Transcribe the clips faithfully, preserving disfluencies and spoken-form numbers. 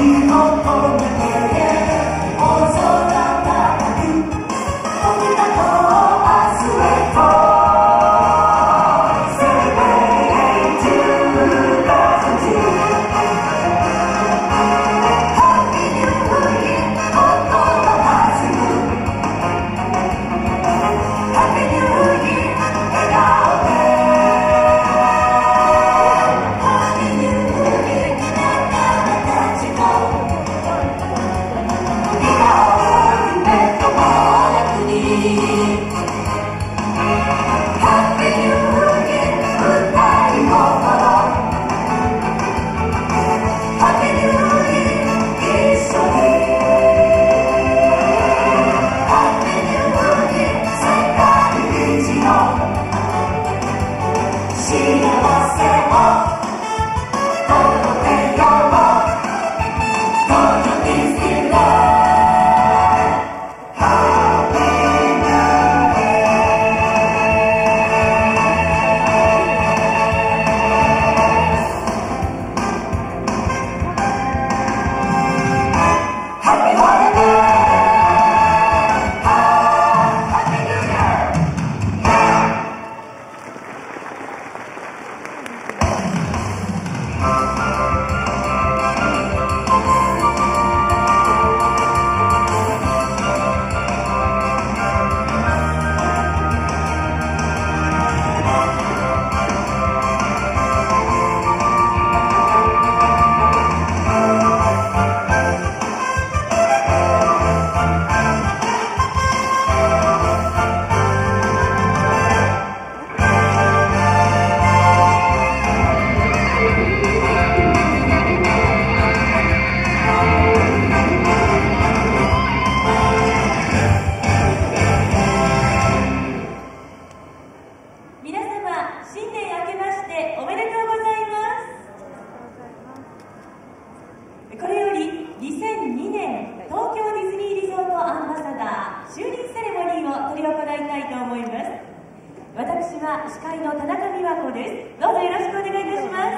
司会の田中美和子です。どうぞよろしくお願いいたします。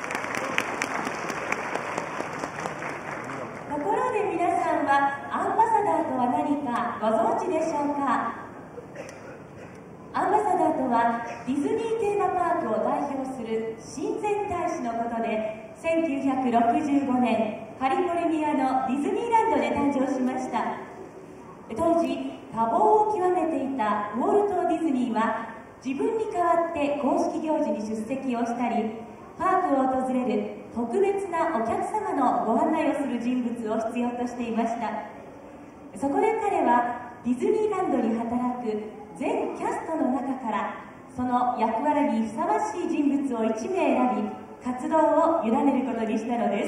ところで皆さんはアンバサダーとは何かご存知でしょうか。アンバサダーとはディズニーテーマパークを代表する親善大使のことで、せんきゅうひゃくろくじゅうごねんカリフォルニアのディズニーランドで誕生しました。当時多忙を極めていたウォルト・ディズニーは自分に代わって公式行事に出席をしたり、パークを訪れる特別なお客様のご案内をする人物を必要としていました。そこで彼はディズニーランドに働く全キャストの中からその役割にふさわしい人物をいちめい選び、活動を委ねることにしたのです。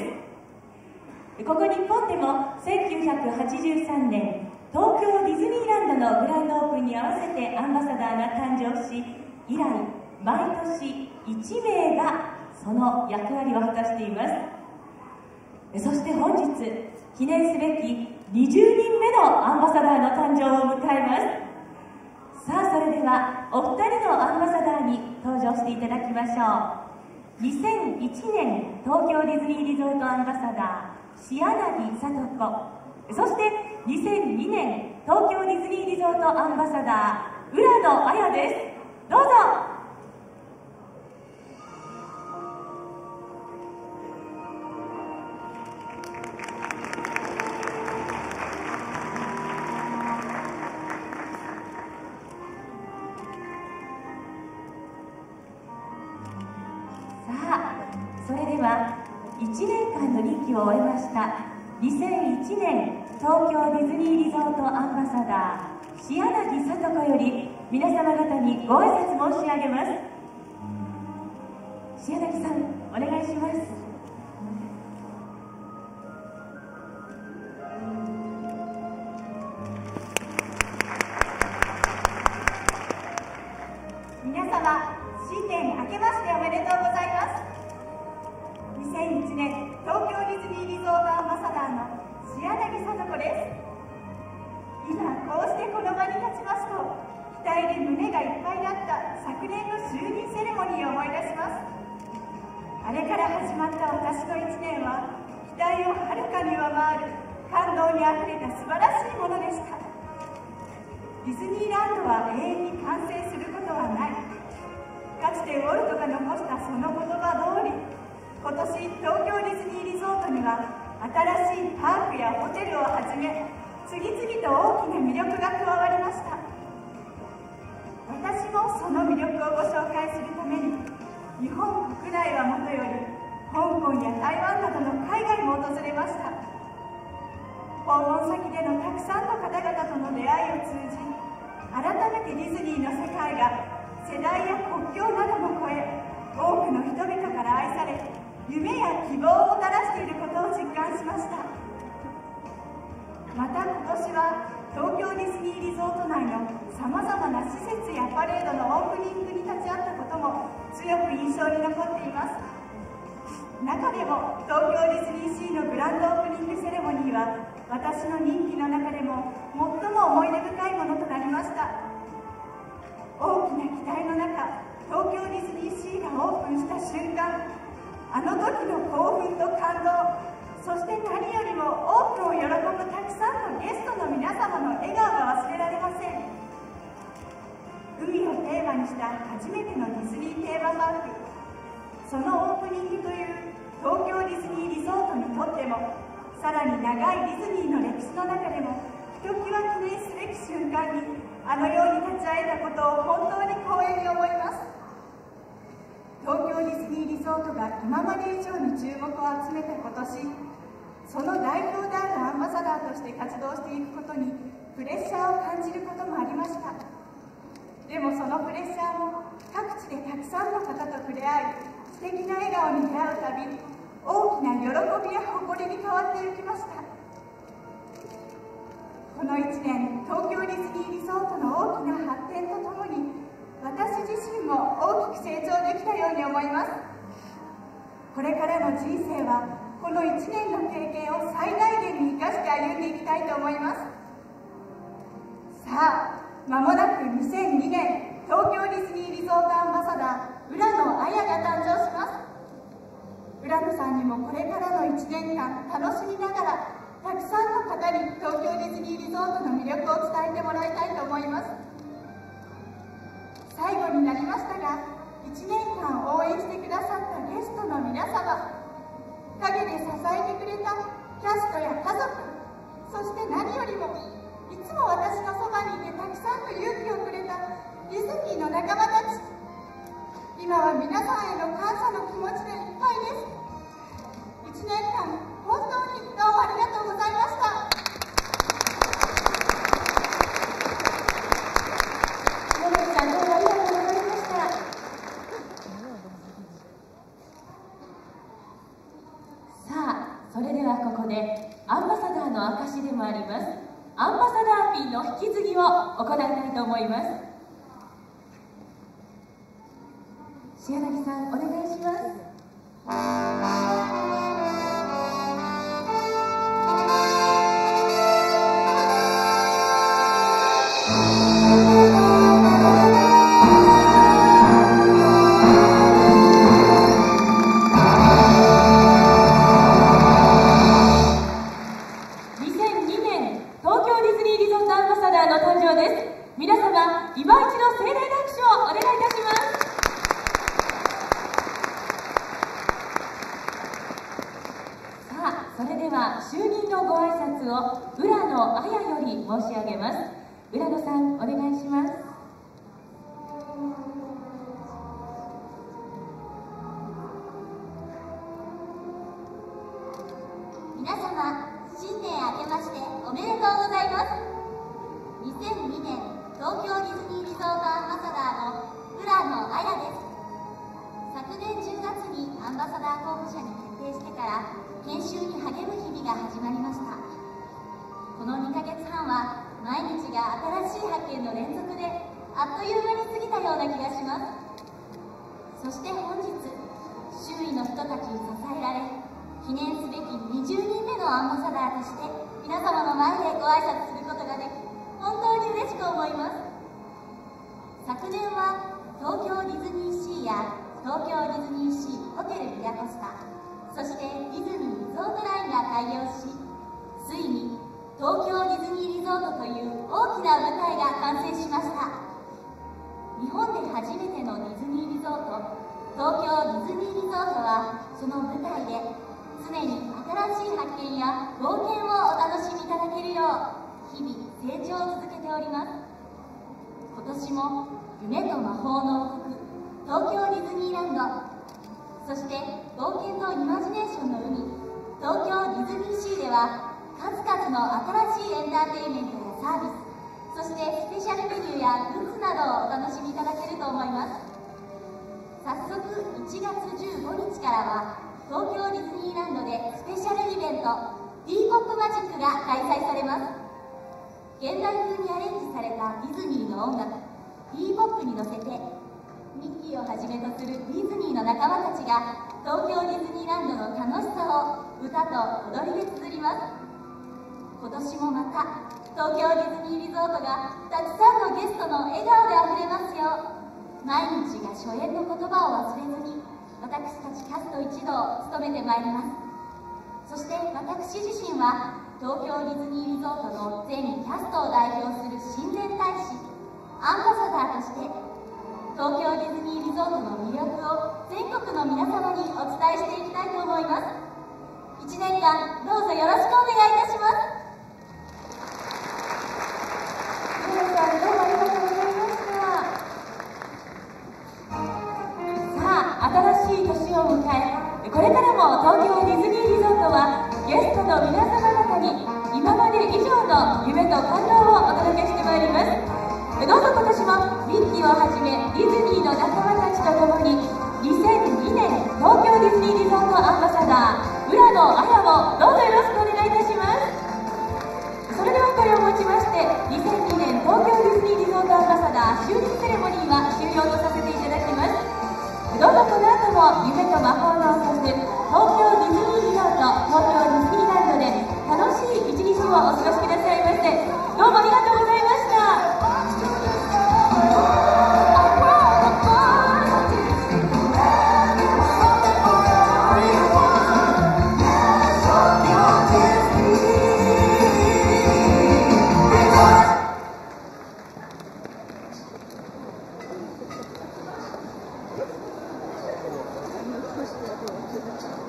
ここ日本でもせんきゅうひゃくはちじゅうさんねん東京ディズニーランドのグランドオープンに合わせてアンバサダーが誕生し、以来毎年いちめいがその役割を果たしています。そして本日記念すべきにじゅうにんめのアンバサダーの誕生を迎えます。さあ、それではお二人のアンバサダーに登場していただきましょう。にせんいちねん東京ディズニーリゾートアンバサダー塩柳聡子、そしてにせんにねん東京ディズニーリゾートアンバサダー浦野彩です。どうぞ。さあ、それではいちねんかんの任期を終えましたにせんいちねん東京ディズニーリゾートアンバサダー塩柳聡子より皆様方にご挨拶申し上げます。塩柳さん、お願いします。 皆様、新年明けましておめでとうございます。にせんいちねん東京ディズニーリゾートアンバサダーの塩柳聡子です。今こうしてこの場に立ちますと、期待で胸がいっぱいだった昨年の就任セレモニーを思い出します。あれから始まった私のいちねんは、 期待をはるかに上回る感動にあふれた素晴らしいものでした。ディズニーランドは永遠に完成することはない。かつてウォルトが残したその言葉通り、今年東京ディズニーリゾートには新しいパークやホテルをはじめ、次々と大きな魅力が加わりました。私もその魅力をご紹介するために、日本国内はもとより香港や台湾などの海外も訪れました。訪問先でのたくさんの方々との出会いを通じ、改めてディズニーの世界が世代や国境なども超え、多くの人々から愛され、夢や希望をもたらしていることを実感しました。また今年は東京ディズニーリゾート内のさまざまな施設やパレードのオープニングに立ち会ったことも強く印象に残っています。中でも東京ディズニーシーのグランドオープニングセレモニーは、私の任期の中でも最も思い出深いものとなりました。大きな期待の中、東京ディズニーシーがオープンした瞬間、あの時の興奮と感動、そして何よりもオープンを喜ぶたくさんのゲストの皆様の笑顔が忘れられません。海をテーマにした初めてのディズニーテーマパーク、そのオープニングという東京ディズニーリゾートにとっても、さらに長いディズニーの歴史の中でもひときわ記念すべき瞬間にあのように立ち会えたことを本当に光栄に思います。東京ディズニーリゾートが今まで以上に注目を集めた今年、その代表であるアンバサダーとして活動していくことにプレッシャーを感じることもありました。でもそのプレッシャーも各地でたくさんの方と触れ合い、素敵な笑顔に出会うたび、大きな喜びや誇りに変わっていきました。このいちねん、東京ディズニーリゾートの大きな発展とともに、私自身も大きく成長できたように思います。これからの人生は、このいちねんの経験を最大限に生かして歩んでいきたいと思います。さあ、まもなくにせんにねん東京ディズニーリゾートアンバサダー、浦野彩が誕生します。浦野さんにもこれからのいちねんかん楽しみながら、たくさんの方に東京ディズニーリゾートの魅力を伝えてもらいたいと思います。最後になりましたが、いちねんかん応援してくださったゲストの皆様、陰で支えてくれたキャストや家族、そして何よりもいつも私のそばにいてたくさんの勇気をくれたディズニーの仲間たち、今は皆さんへの感謝の気持ちでいっぱいです。いちねんかん本当にどうもありがとうございました。野口さん、どうもありがとうございました。 さあ、それではここでアンバサダーの証でもありますアンバサダーピンの引き継ぎを行いたいと思います。塩柳さん、お願いします。にせんにねん東京ディズニーリゾートアンバサダーの誕生です。皆様、今一度盛大な拍手をお願いいたします。それでは就任のご挨拶を浦野彩より申し上げます。浦野さん、お願いします。 皆様、新年明けましておめでとうございます。にせんにねん東京ディズニーリゾートアンバサダーの浦野彩です。昨年じゅうがつにアンバサダー候補者に決定してから研修に励む日々が始まりました。このにかげつはんは毎日が新しい発見の連続であっという間に過ぎたような気がします。そして本日、周囲の人たちに支えられ、記念すべきにじゅうにんめのアンバサダーとして皆様の前でご挨拶することができ、本当に嬉しく思います。昨年は東京ディズニーシーや東京ディズニーシーホテルミラコスタ、 そしてディズニーリゾートラインが開業し、ついに東京ディズニーリゾートという大きな舞台が完成しました。日本で初めてのディズニーリゾート、東京ディズニーリゾートはその舞台で常に新しい発見や冒険をお楽しみいただけるよう日々成長を続けております。今年も夢と魔法の王国東京ディズニーランド、そして冒険とイマジネーションの海東京ディズニーシーでは数々の新しいエンターテインメントやサービス、そしてスペシャルメニューやグッズなどをお楽しみいただけると思います。早速いちがつじゅうごにちからは東京ディズニーランドでスペシャルイベントティーポップマジックが開催されます。現代風にアレンジされたディズニーの音楽ティーポップに乗せてミッキーをはじめとするディズニーの仲間たちが東京ディズニーランドの楽しさを歌と踊りで綴ります。今年もまた東京ディズニーリゾートがたくさんのゲストの笑顔であふれますよう、毎日が初演の言葉を忘れずに私たちキャスト一同を務めてまいります。そして私自身は東京ディズニーリゾートの全キャストを代表する親善大使アンバサダーとして東京ディズニーリゾートの魅力を全国の皆様にお伝えしていきたいと思います。いちねんかんどうぞよろしくお願いいたします。 皆さんどうもありがとうございました。さあ、新しい年を迎え、これからも東京ディズニーリゾートはゲストの皆様方に今まで以上の夢と感動をお届けしてまいります。どうぞ今年もミッキーをはじめディズニーの仲間たちと共ににせんにねん東京ディズニーリゾートアンバサダー浦野綾をどうぞよろしくお願いいたします。それではこれをもちましてにせんにねん東京ディズニーリゾートアンバサダー就任セレモニーは終了とさせていただきます。どうぞこの後も夢と魔法の王国東京ディズニーリゾート東京ディズニーランドで楽しい一日をお過ごしくださいませ。どうもありがとうございました。 Thank you.